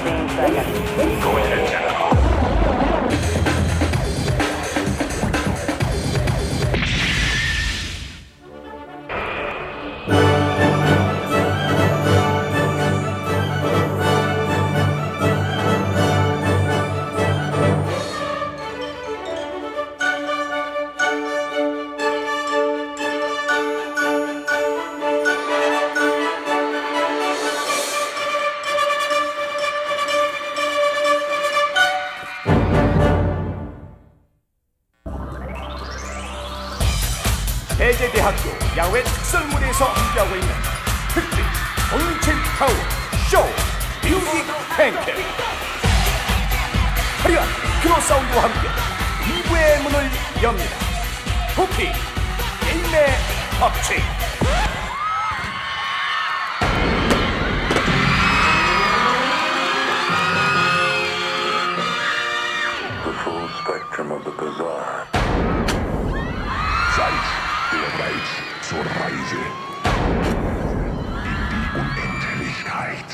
15 seconds. Go ahead, Jennifer. 대제대학교 야외 특설무대에서 함께하고 있는 특집 본체 타워 쇼 뮤직 팬케 화려한 피노 사운드와 함께 2부의 문을 엽니다. 부피 게임의 법칙. The full spectrum of the bizarre. Zeit bereit zur Reise in die Unendlichkeit.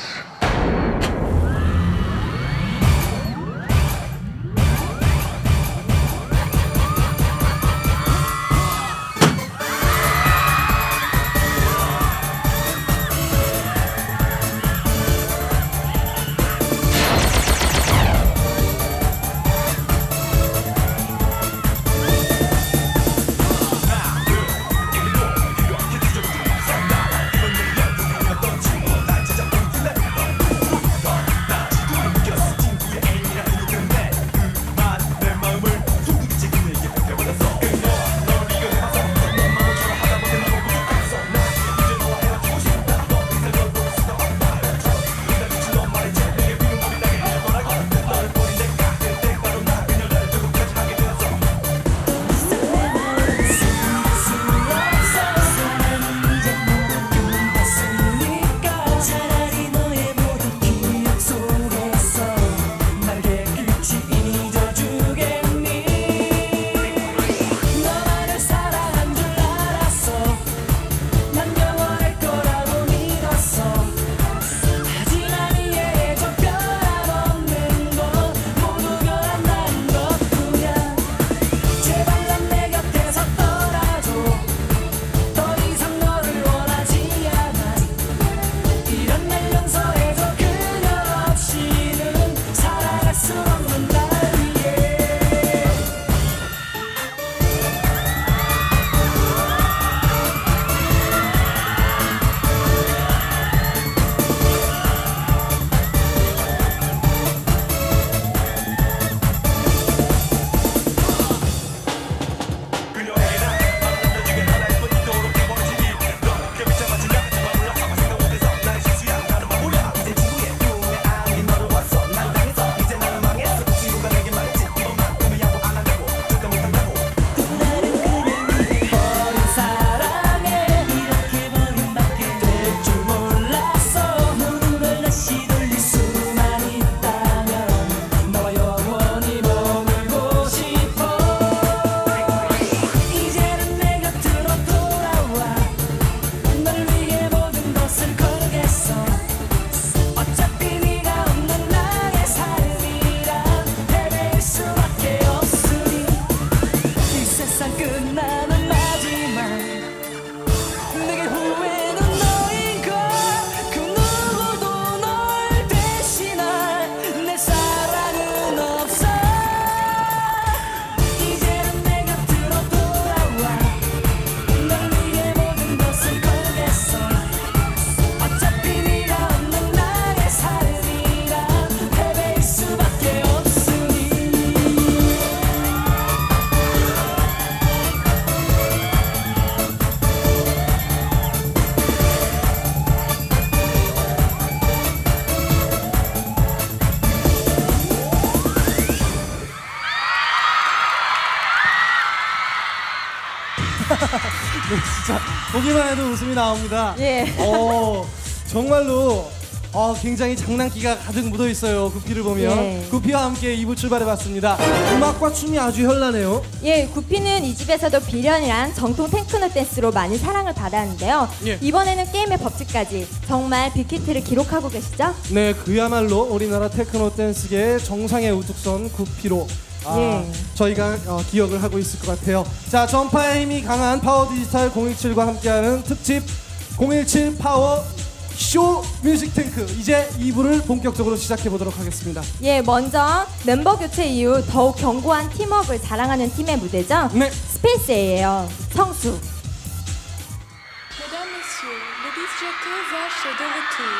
네, 진짜 보기만 해도 웃음이 나옵니다. 예. 정말로 굉장히 장난기가 가득 묻어 있어요. 구피를 보면. 예. 구피와 함께 2부 출발해봤습니다. 음악과 춤이 아주 현란해요. 예, 구피는 이 집에서도 비련이랑 정통 테크노 댄스로 많이 사랑을 받았는데요. 예. 이번에는 게임의 법칙까지 정말 빅히트를 기록하고 계시죠? 네, 그야말로 우리나라 테크노 댄스계의 정상의 우뚝선 구피로 예. 저희가 기억을 하고 있을 것 같아요. 자, 전파의 힘이 강한 파워 디지털 017과 함께하는 특집 017 파워 쇼 뮤직 탱크, 이제 2부를 본격적으로 시작해 보도록 하겠습니다. 예, 먼저 멤버 교체 이후 더욱 견고한 팀워크를 자랑하는 팀의 무대죠. 네. 스페이스예요. 성수. Mesdames, Messieurs, le disc jockey Zach est de retour.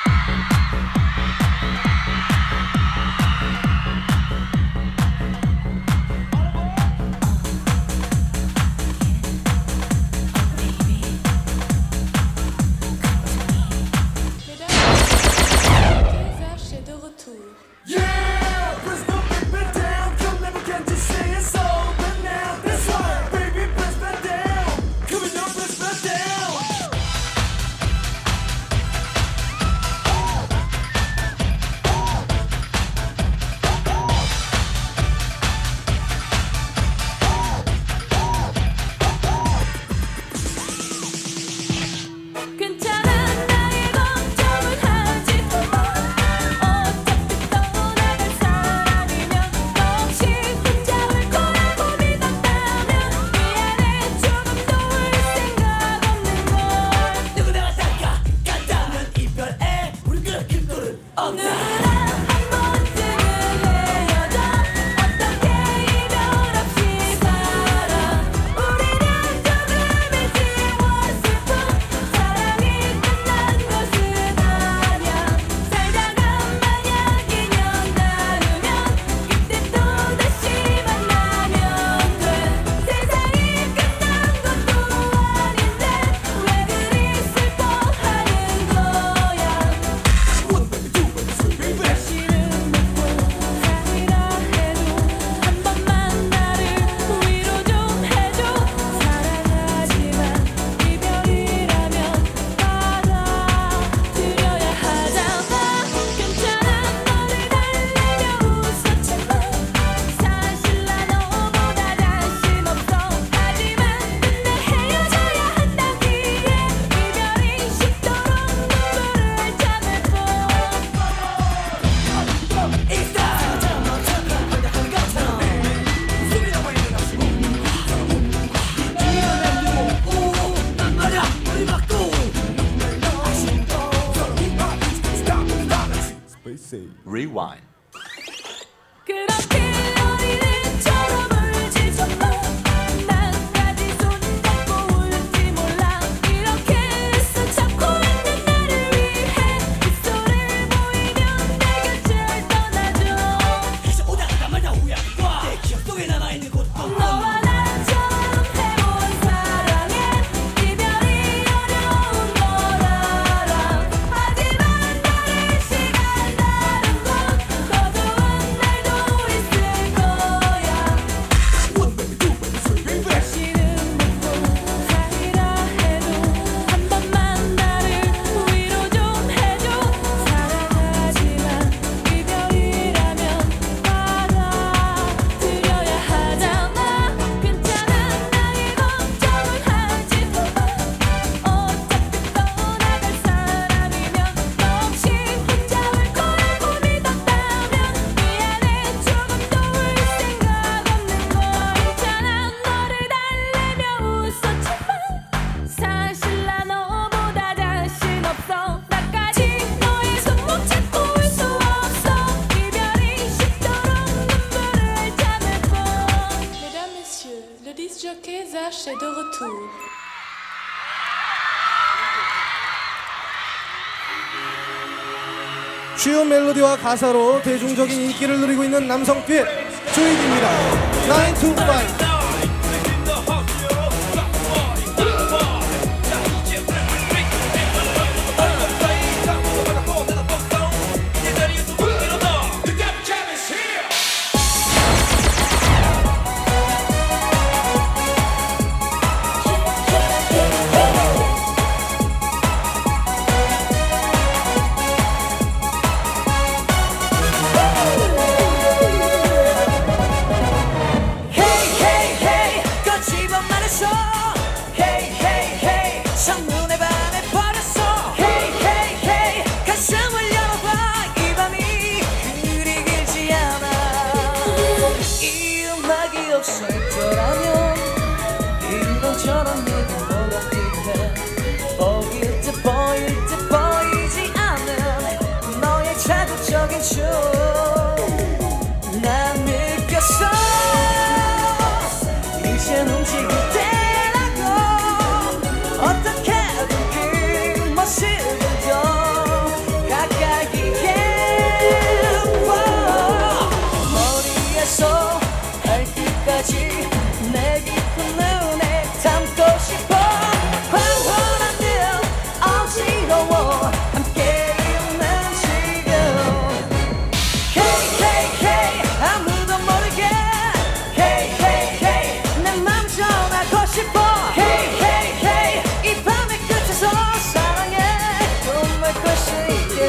Rewind. 쉬운 멜로디와 가사로 대중적인 인기를 누리고 있는 남성 듀엣 조이기입니다. 9 to 5. 중 난 느꼈어 이젠 움직일 때라고 어떻게든 그 모습을 더 가까이 해 머리에서 발끝까지 내 깊은 눈에 담고 싶어 황홀한 듯 어지러워 함께 있는 지금 Hey hey hey 아무도 모르게 Hey hey hey 내 맘 전하고 싶어 Hey hey hey 이 밤의 끝에서 사랑해 꿈을 꿀 수 있게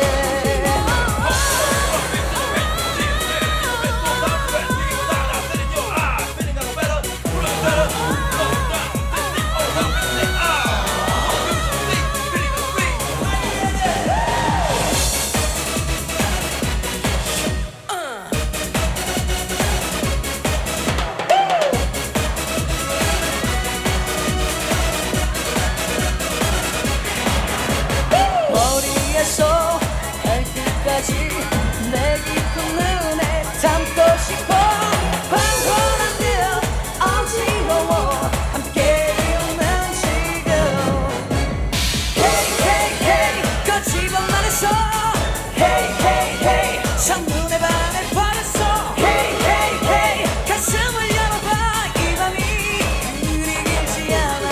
머리에서 발끝까지 내 깊은 눈에 담고 싶어 황홀한 듯 어지러워 함께 있는 지금 Hey hey hey 거짓말 했어 Hey hey hey 첫눈에 반해버렸어 Hey hey hey 가슴을 열어봐 이 밤이 그리 길지 않아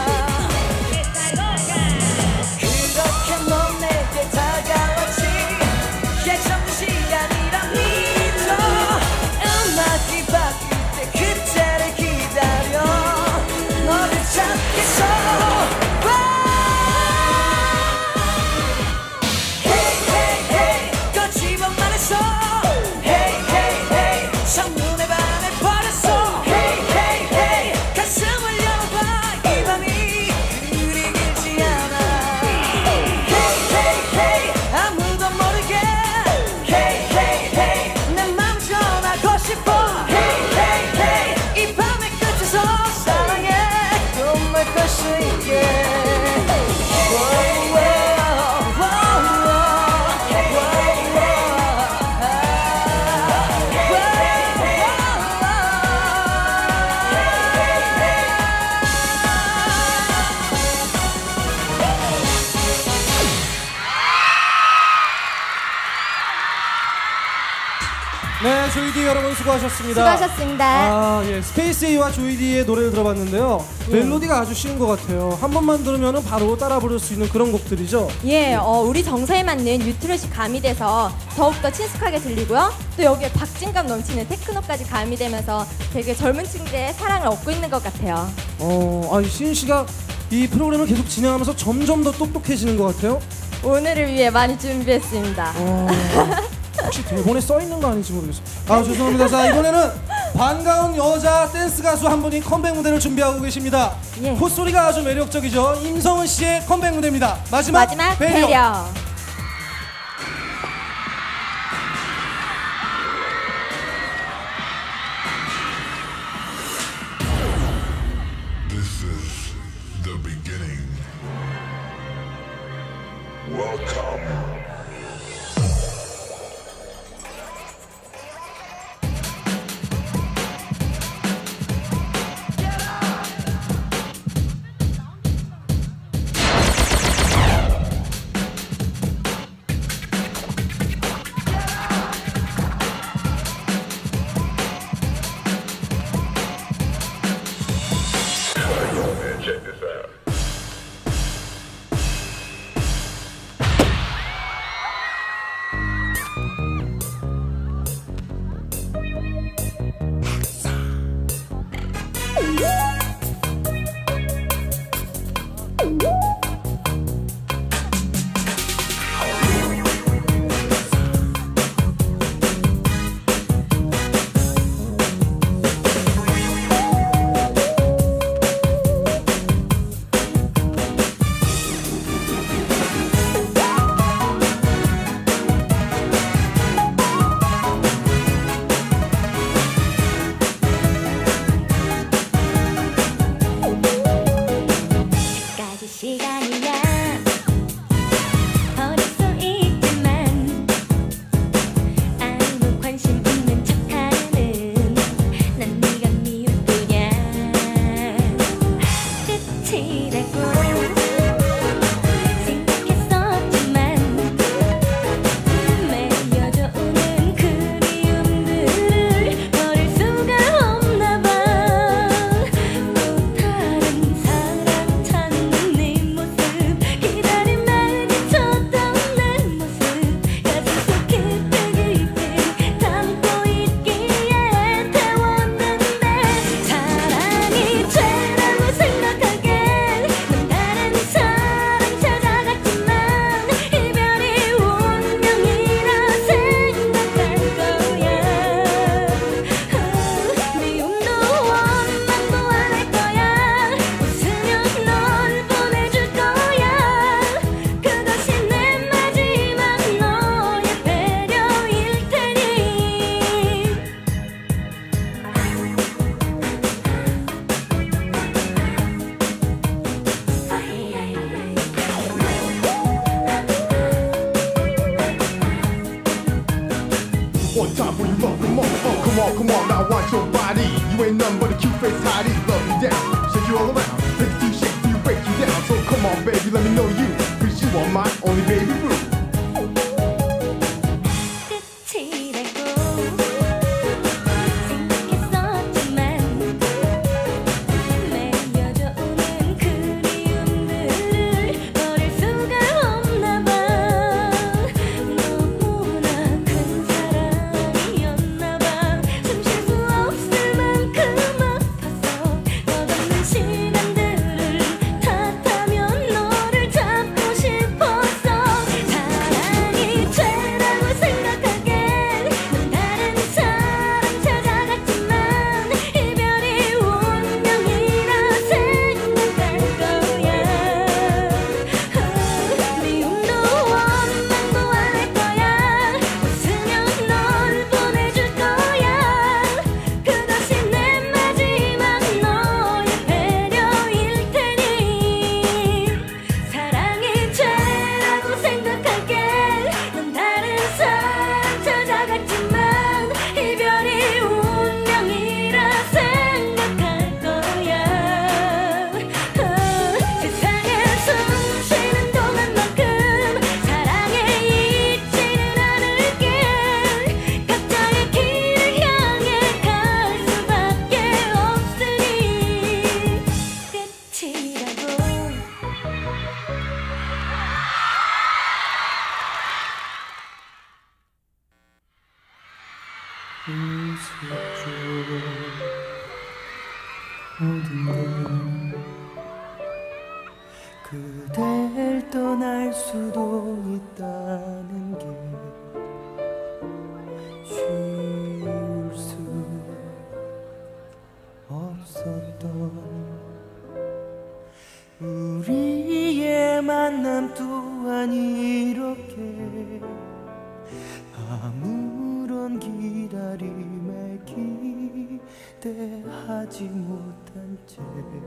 그렇게 넌 내게 다가왔지 예정된 시간이라 믿어 음악이 바뀔 때 그때를 기다려 너를 찾겠어 Hey hey hey 거짓말 했어 Hey hey hey 첫눈에 반해버렸어 Hey hey hey 가슴을 열어봐 이 밤이 그리 길지 않아 Hey hey hey 아무도 모르게 Hey hey hey 내 맘 전하고 싶어 Hey hey hey 이 밤의 끝에서 사랑해 꿈을 꿀 수 있게 네, 조이디 여러분 수고하셨습니다. 수고하셨습니다. 아, 예, 스페이스 A와 조이디의 노래를 들어봤는데요. 멜로디가 아주 쉬운 것 같아요. 한 번만 들으면 바로 따라 부를 수 있는 그런 곡들이죠. 예, 우리 정서에 맞는 뉴트렛이 가미돼서 더욱더 친숙하게 들리고요. 또 여기에 박진감 넘치는 테크노까지 가미되면서 되게 젊은 층들의 사랑을 얻고 있는 것 같아요. 시은 씨가 이 프로그램을 계속 진행하면서 점점 더 똑똑해지는 것 같아요. 오늘을 위해 많이 준비했습니다. 혹시 대본에 써 있는 거 아닌지 모르겠어요. 아, 죄송합니다. 자, 이번에는 반가운 여자 댄스 가수 한 분이 컴백 무대를 준비하고 계십니다. 예. 콧소리가 아주 매력적이죠. 임성은 씨의 컴백 무대입니다. 마지막 배려. This is the beginning. Welcome. Check this out. ain't nothing but a cute face, hottie, love you down, shake you all around, take you to shake you, break you down. So come on, baby, let me know you, 'cause you are my only baby boo. 그댈 떠날 수도 있다는 게 쉬울 수 없었던 우리의 만남 또한 이렇게 아무런 기다림에 기대하지 못한 채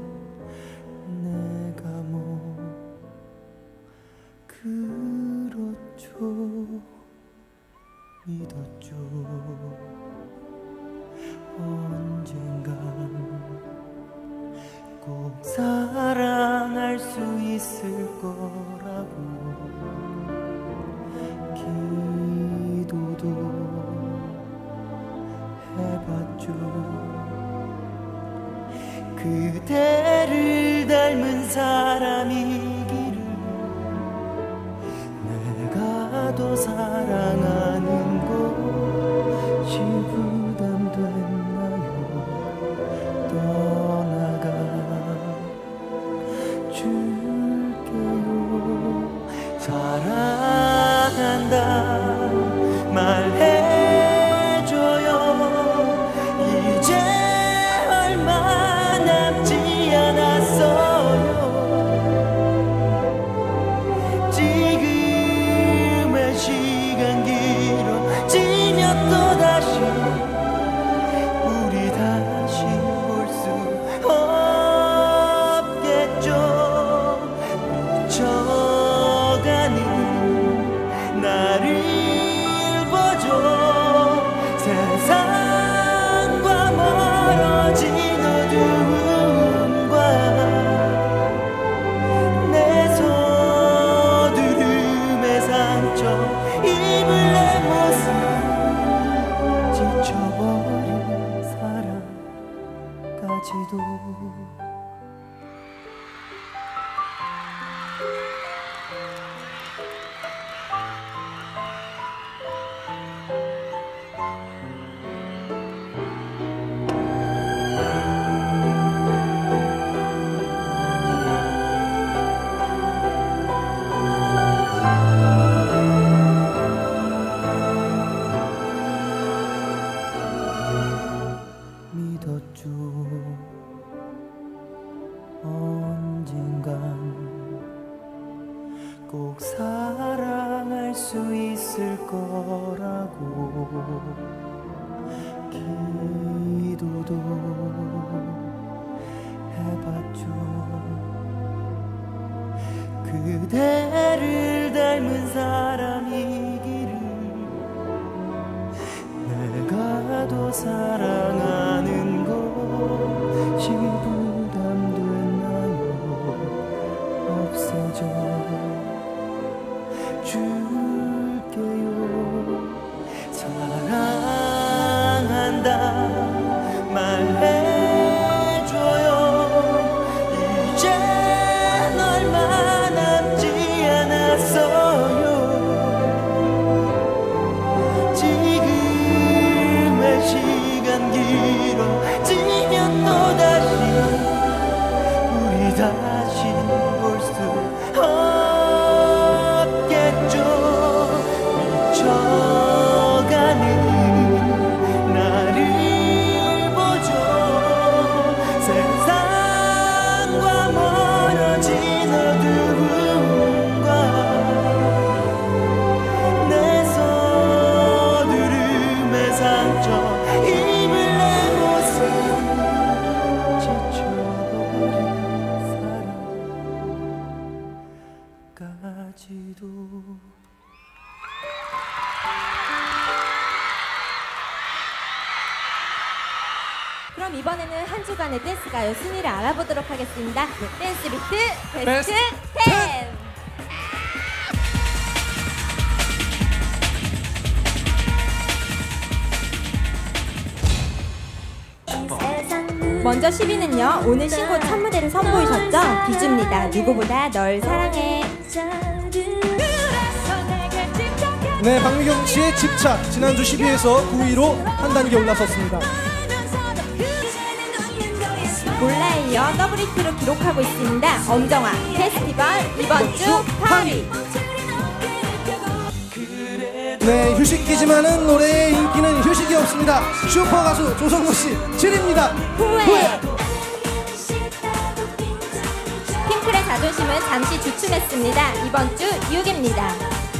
내가 뭐 그렇죠 믿었죠 언젠간 꼭 사랑할 수 있을 거라고 기도도 해봤죠 그대를 닮은 사람이기를 내가 더 사랑하는 것이 부담됐나요 떠나가 줄게요 사랑한다 말해줘요 이제 얼마 남지 않았어요 지금의 시간 길어지면 또다시 우리 다시 볼 수 없겠죠 미쳐가는 나를 보죠 세상과 멀어진 어둠과 내 서두름의 상처 입을 내 모습 지쳐버린 사랑까지도 믿었죠 언젠간 꼭 사랑할 수 있을 거라고 기도도 해봤죠 그대를 닮은 사람이기를 내가 더 사랑하는 것 줄게요. 사랑한다 말해줘요. 이제 얼마 남지 않았어요. 지금의 시간 길어지면 또다시 우리 다시 볼 수 없겠죠. 미쳐가는 나를 보죠. 세상과 멀어진 어두움과 내 서두름의 상처 입을 내 모습 지쳐버린 사랑까지도. 그럼 이번에는 한 주간의 댄스 가요 순위를 알아보도록 하겠습니다. 댄스 비트 베스트 10. 먼저 10위는요. 오늘 신곡 첫 무대를 선보이셨죠? 비주입니다. 누구보다 널 사랑해. 네, 박미경 씨의 집착 지난주 10위에서 9위로 한 단계 올라섰습니다. 몰라에 이어 더블 히트로 기록하고 있습니다. 엄정화 페스티벌 이번 주 8위. 네, 휴식기지만은 노래의 인기는 휴식이 없습니다. 슈퍼 가수 조성모 씨 7위입니다. 후회. 핑클의 자존심은 잠시 주춤했습니다. 이번 주 6위입니다.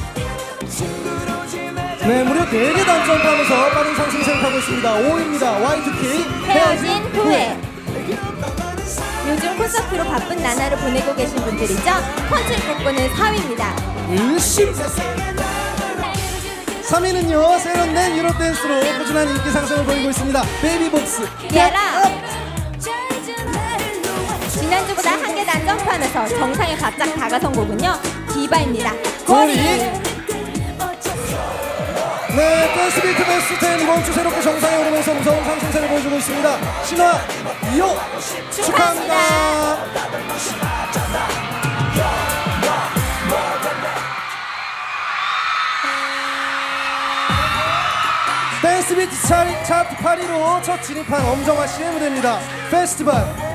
네, 무려 4계단 점프하면서 빠른 상승세를 타고 있습니다. 5위입니다. Y2K 헤어진 후회. 요즘 콘서트로 바쁜 나날을 보내고 계신 분들이죠. 펀치를 뽑고는 4위입니다. 3위는요, 세련된 유로 댄스로 꾸준한 인기 상승을 보이고 있습니다. 베이비복스 예라. 지난주보다 한 계단 점프하면서 정상에 바짝 다가선 곡은요, 디바입니다. 고리. 네, 댄스 비트 베스트 10 이번 주 새롭게 정상에 오르면서 무서운 상승세를 보여주고 있습니다. 신화 2호 축하합니다. 댄스 비트 차트 8위로 첫 진입한 엄정화 씨의 무대입니다. 페스티벌.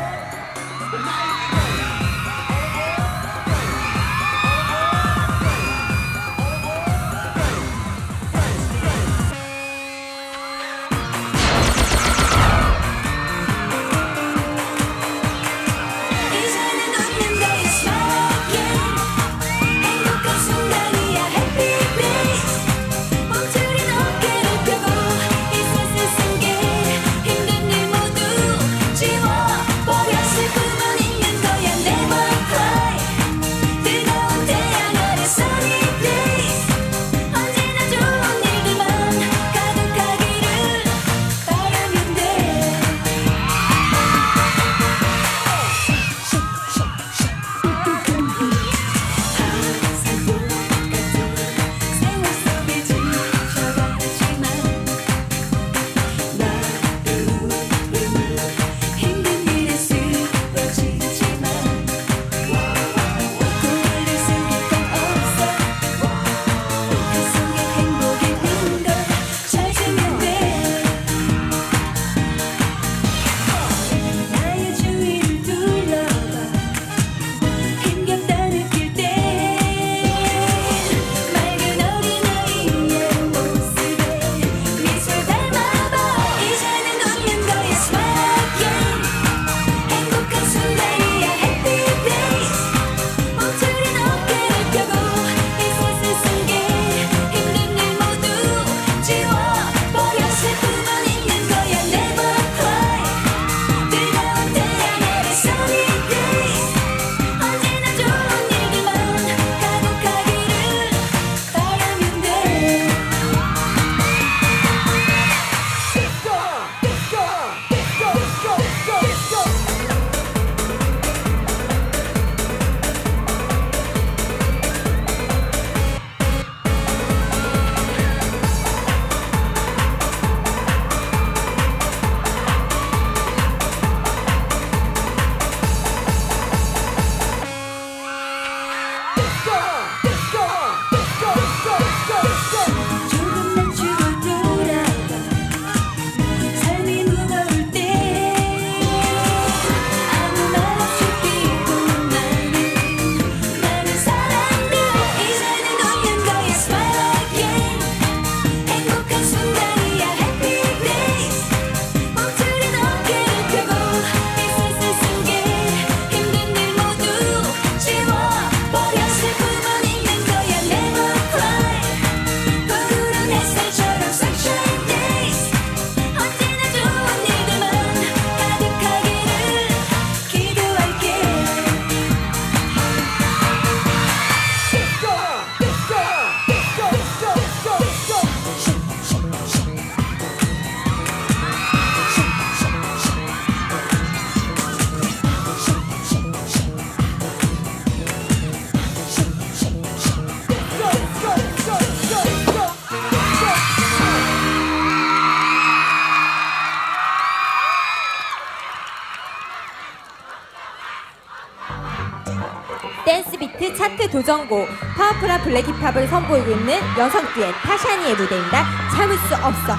도전곡 파워풀한 블랙 힙합을 선보이고 있는 여성 듀엣 타샤니의 무대입니다. 참을 수 없어.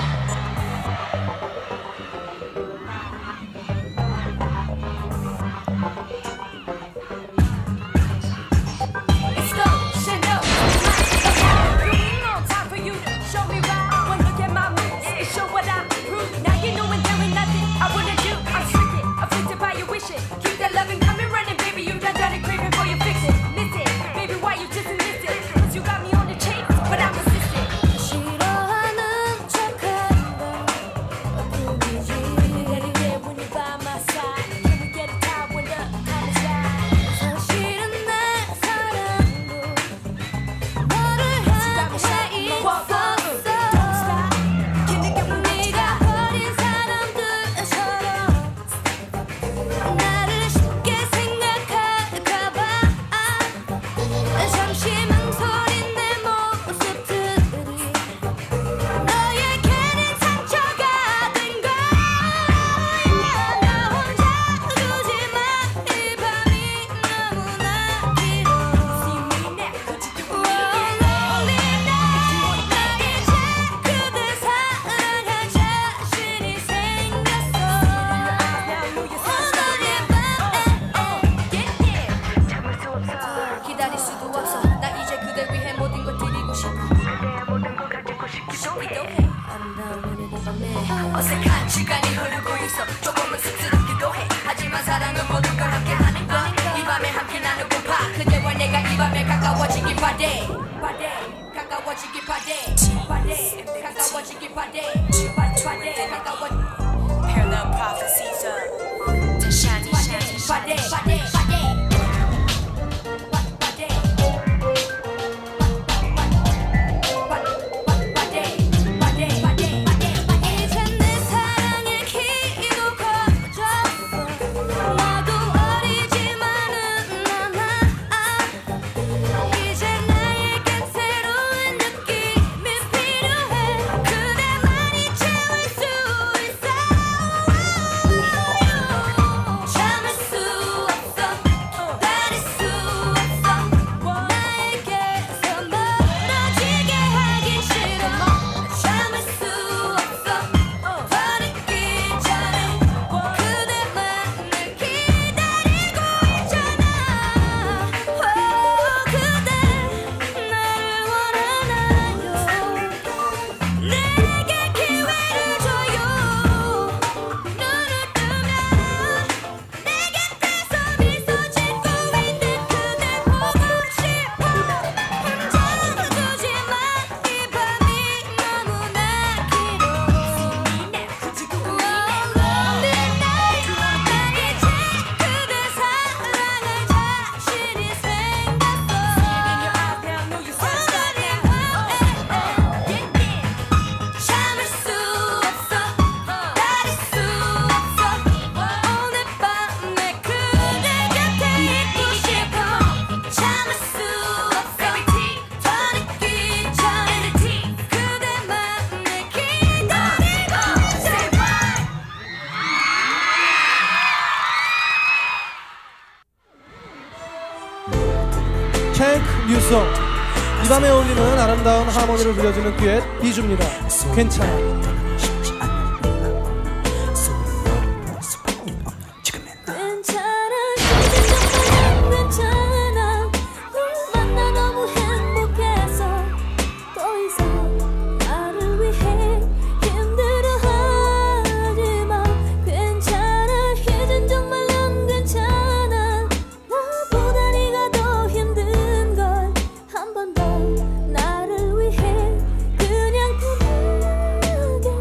어색한 시간이 흐르고 있어. 조금은 쑥스럽기도 해. 하지만 사랑은 모든 걸 함께 하는 거. 이 밤에 함께 나누고파. 그대와 내가 이 밤에 가까워지길 바래. 가까워지길 바래. 가까워지길 바래. 가까워. Parallel prophecies of Tashani 바래. 캔크 뉴송. 이 밤에 어울리는 아름다운 하모니를 들려주는 듀엣 비주입니다. 괜찮아. 나를 위해 그냥 편하게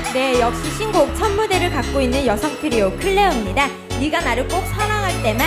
네, 역시 신곡 첫 무대를 갖고 있는 여성 트리오 클레오입니다. 네가 나를 꼭 사랑할 때만.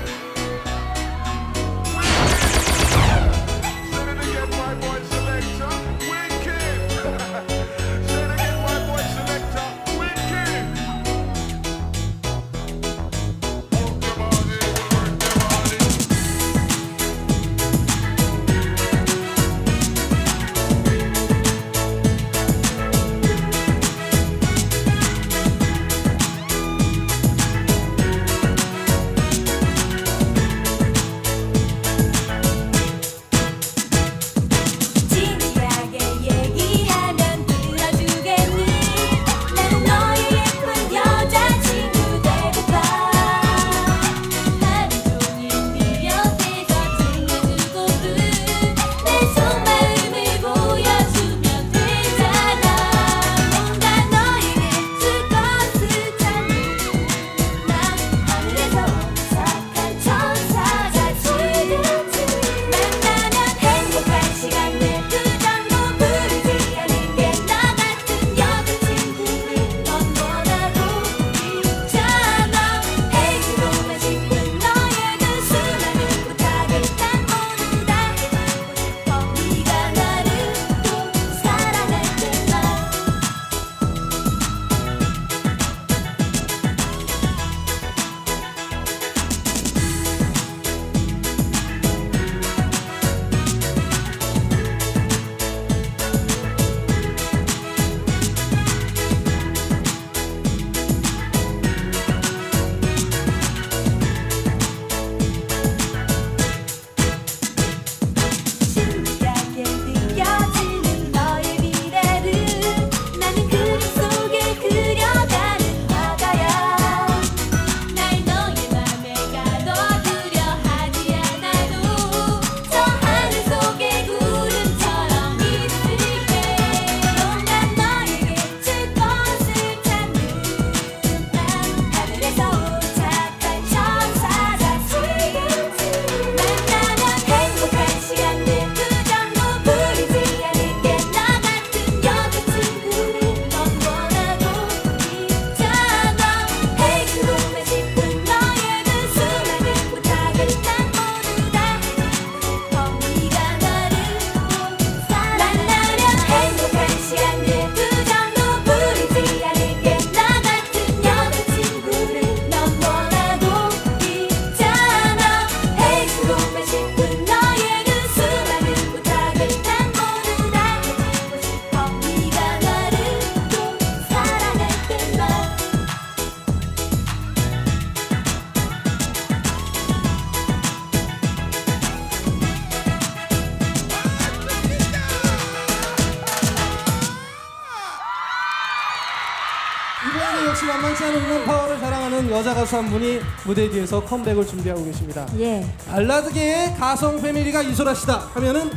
이번에도 역시 만만치 않은 음악 파워를 자랑하는 여자 가수 한 분이 무대 뒤에서 컴백을 준비하고 계십니다. 예. 발라드계의 가성 패밀리가 이소라시다 하면은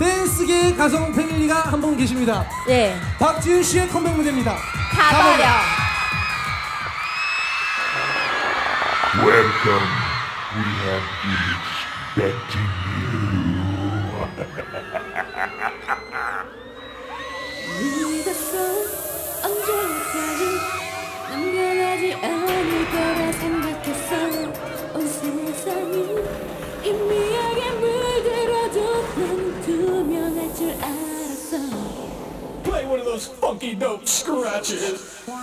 댄스계의 가성 패밀리가 한 분 계십니다. 예. 박지윤 씨의 컴백 무대입니다. 가버려. Welcome. We have been expecting 믿었어 언제까지 난 변하지 않을 거라 생각했어. 온 세상이 희미하게 물들어도 난 투명할 줄 알았어. Play one of those funky dope scratches.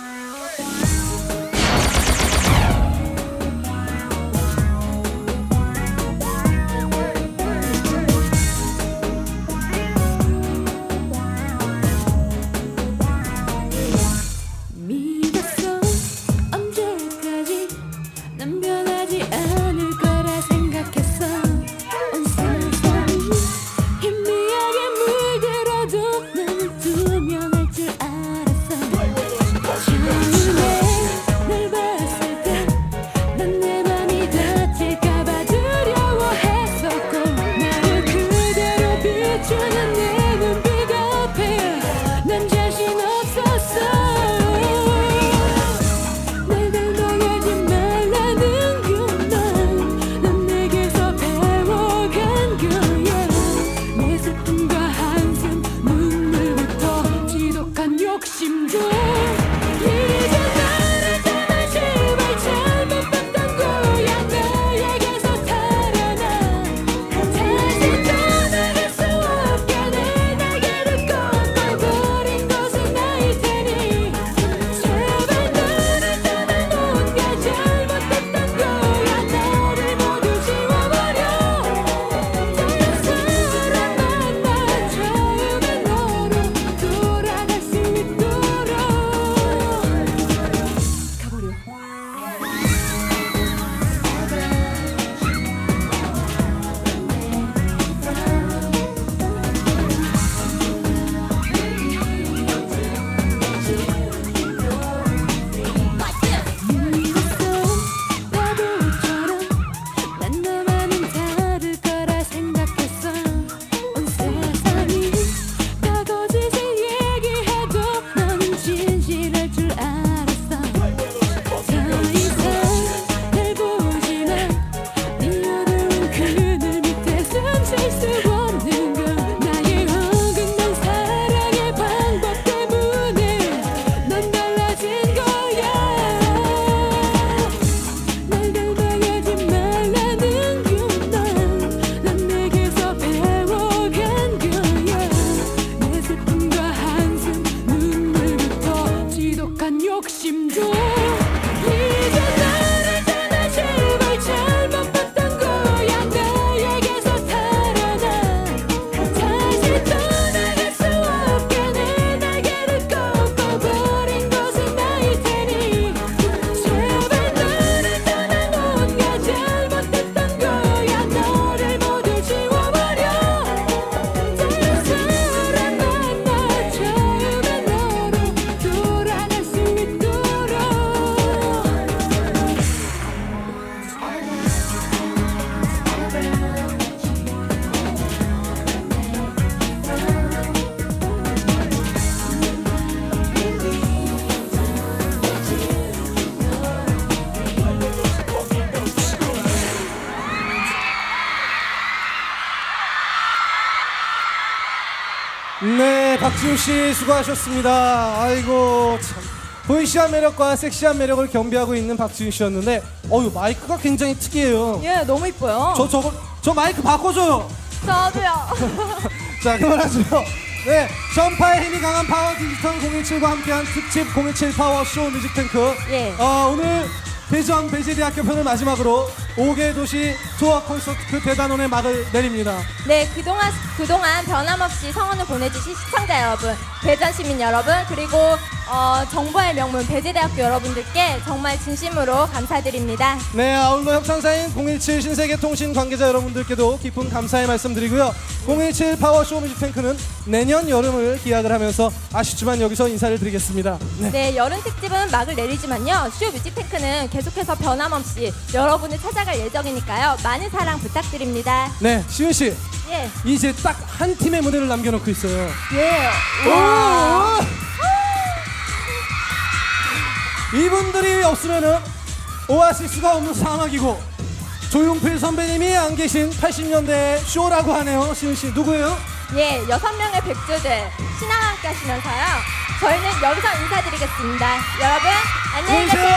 믿었어 언제까지 난 변하지 않을 거라 생각했어. 온 세상이 희미하게 물들어도 난 투명할 줄 알았어. 처음에 널 봤을 때 난 내 맘이 다칠까봐 두려워했었고 나를 그대로 비추는 내 눈빛 앞에 난 자신 없었어. 욕심도 욕심도 이제 나를 떠나 제발 잘못 봤던 거야 나에게서 살아나 다시 떠나갈 수 없게 내 날개를 꺾어버린 것은 나일 테니 제발 나를 떠나 뭔가 잘못했던 거야 너를 모두 지워버려 다른 사람 만나 처음에 너로 돌아갈 수 있도록 네, 박지훈 씨 수고하셨습니다. 아이고 참 보이시한 매력과 섹시한 매력을 겸비하고 있는 박지훈 씨였는데, 마이크가 굉장히 특이해요. 예, 너무 이뻐요. 저 마이크 바꿔줘요. 저도요. 자, 그만하죠. 네, 전파의 힘이 강한 파워 디지털 017과 함께한 특집 017 파워 쇼 뮤직 탱크. 예. 오늘 대전 배재대학교 편을 마지막으로 5개 도시 투어 콘서트 그 대단원의 막을 내립니다. 네, 그동안 변함없이 성원을 보내주신 시청자 여러분, 대전 시민 여러분, 그리고 정보의 명문 배재대학교 여러분들께 정말 진심으로 감사드립니다. 네, 아울러 협찬사인 017 신세계통신 관계자 여러분들께도 깊은 감사의 말씀드리고요. 017 파워쇼 뮤직탱크는 내년 여름을 기약을 하면서 아쉽지만 여기서 인사를 드리겠습니다. 네, 여름 특집은 막을 내리지만요. 쇼 뮤직탱크는 계속해서 변함없이 여러분을 찾아갈 예정이니까요. 많은 사랑 부탁드립니다. 네, 시은씨. 예. 이제 딱 한 팀의 무대를 남겨놓고 있어요. 예. 와. 이분들이 없으면은 오아시스가 없는 사막이고, 조용필 선배님이 안 계신 80년대 쇼라고 하네요. 시은씨 누구예요? 예, 6명의 백조들 신앙과 함께 하시면서요. 저희는 여기서 인사드리겠습니다. 여러분 안녕히 계세요.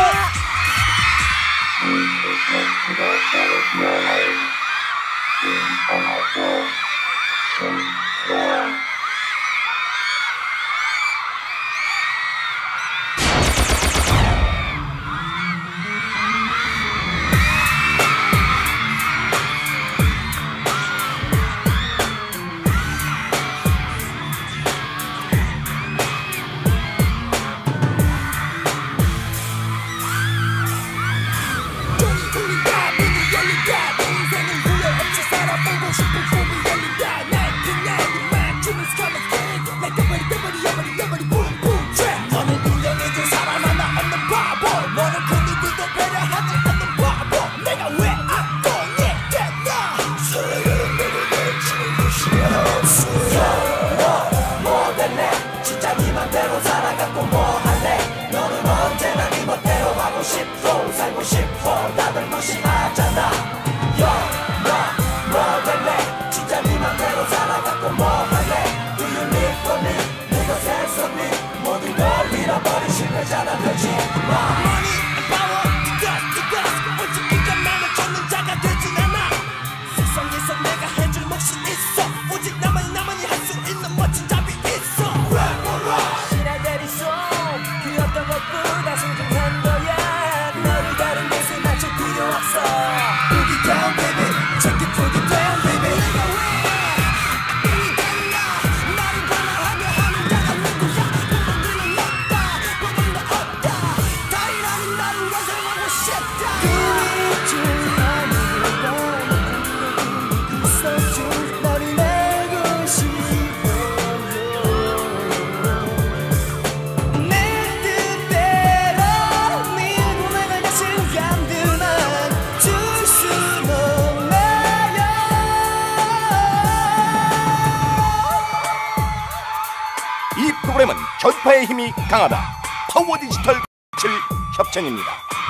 프로그램은 전파의 힘이 강하다 파워 디지털 7 협찬입니다.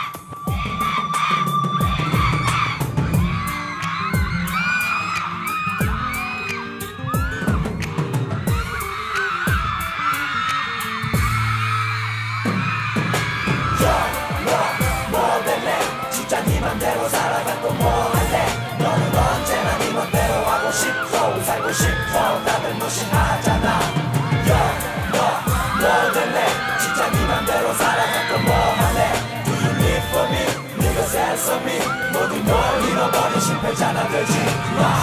진짜 네 맘대로 살아가고 뭐 할래? 너는 언제나 네 맘대로 하고 싶고 살고 싶어 남을 무시하잖아. 너 뭐 될래? 진짜 네 맘대로 살아가고 하나 되지 마